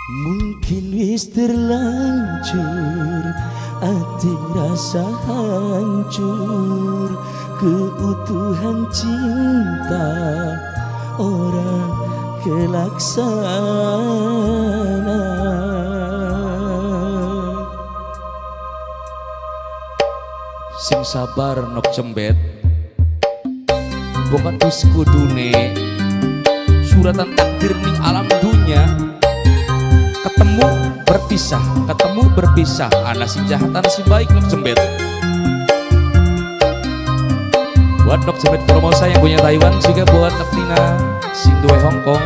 Mungkin wis terlanjur hati rasa hancur, keutuhan cinta orang kelaksana. Sing sabar nok cembet bukan wis kudune suratan takdir ning alam dunya. Ketemu berpisah ana si jahat ana si baik nok cembet. Buat nok cembet Formosa yang punya Taiwan, juga buat nok Tina sing duwe Hong Kong.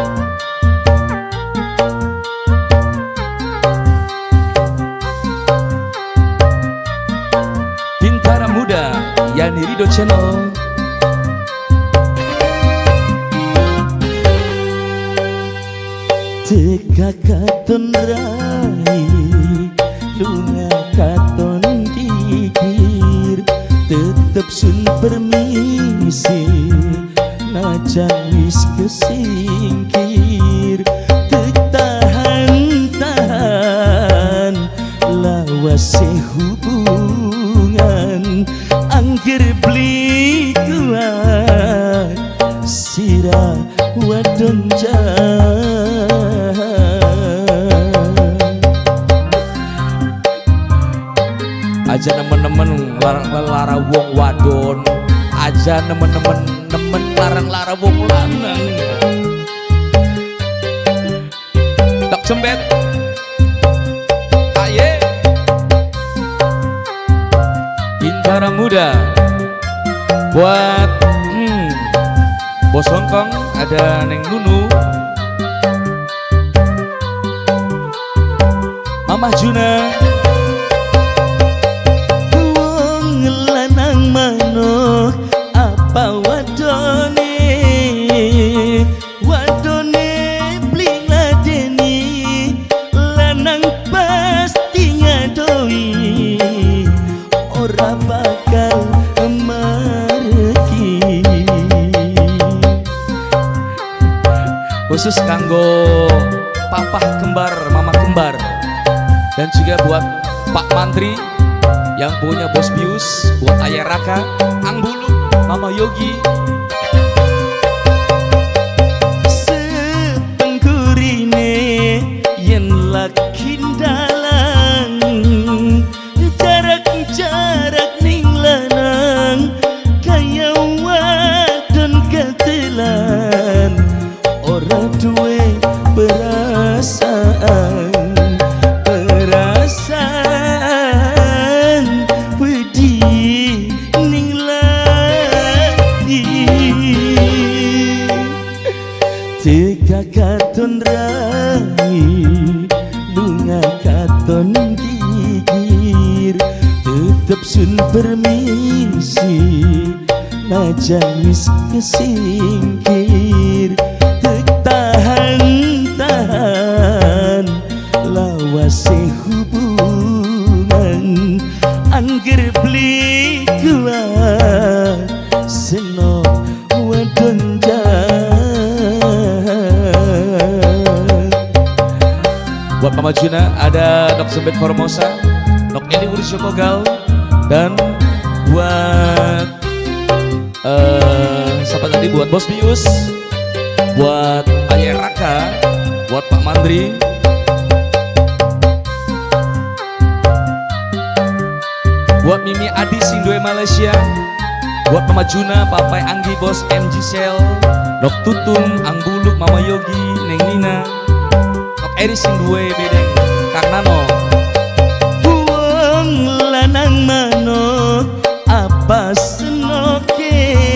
Bintara Muda Yani Rido Channel. Teka katon rai, lunga katon dikir, tetep sun permisi, najan wis kesingkir. Tek tahan lawase hubungan, angger beli kuat sira wadon aja nemen-nemen lara wong wadon, aja nemen-nemen larang-lara wong lanang. Tok cembet aye Bintara Muda buat Bos Hongkong, ada Neng Nunu, Mama Juna. Wong lanang manuk apa wadone, wadone bling ladeni, lanang pasti ngadoi, ora bakal mareki. Khusus kanggo papa kembar, mama kembar, dan juga buat Pak Mantri yang punya Bos Bius, buat Ayah Raka, Ang Bulu, Mama Yogi. Sepengkurine yen lakin dalang, jarak ning lanang kaya wadon ketelan, ora duwe perasaan wedi ning lati. Teka katon rai, lunga katon gigir, tetep sun permisi, najan wis kesingkir. Tahan lawase hubungan, angger beli kuat seno wadon Buat Mama Juna ada Nok Sembet Formosa, Nok Eni Wuri Bogal, dan buat siapa tadi, buat Bos Bius, buat Ayah Raka, buat Pak Mandri, buat Mimi Adi Sindue Malaysia, buat Mama Juna, Papai Anggi, Bos MG Sel, Nok Tutung, Ang Buluk, Mama Yogi, Neng Nina, Nok Eri Sindue Bedeng, Kang Nano. wong lanang manuk apa senoke,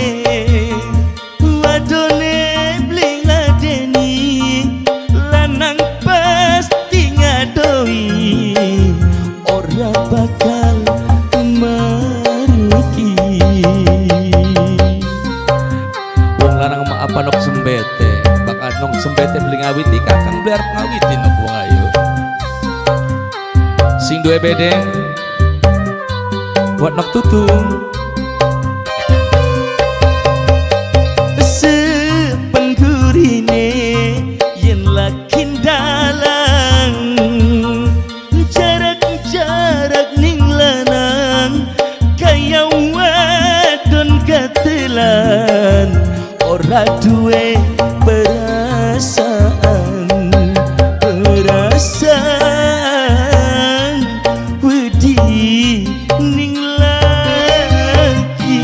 wadone bling ladeni, lanang pasti ngadoi, ora bakal mareki. Wong lanang ma apa Nok Sembete, bakal Nok Sembete beli ngawiti, kakang biar ngawitin Nok wong ayu. Sing duwe bedeng buat Nok Tutung. Sepengkurine yen lakin dalang, ora duwe perasaan wedi ning lagi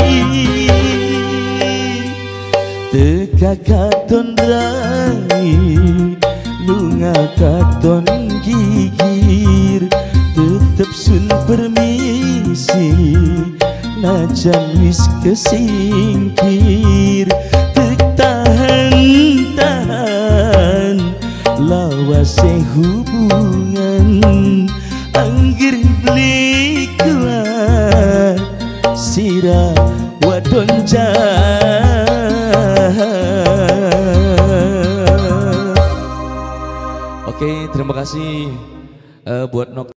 teka katon rai lunga katon gigir tetep sun permisi najan wis kesingkir tek tahan lawase hubungan anggir beli kuat sira wadon Oke, terima kasih buat Nok.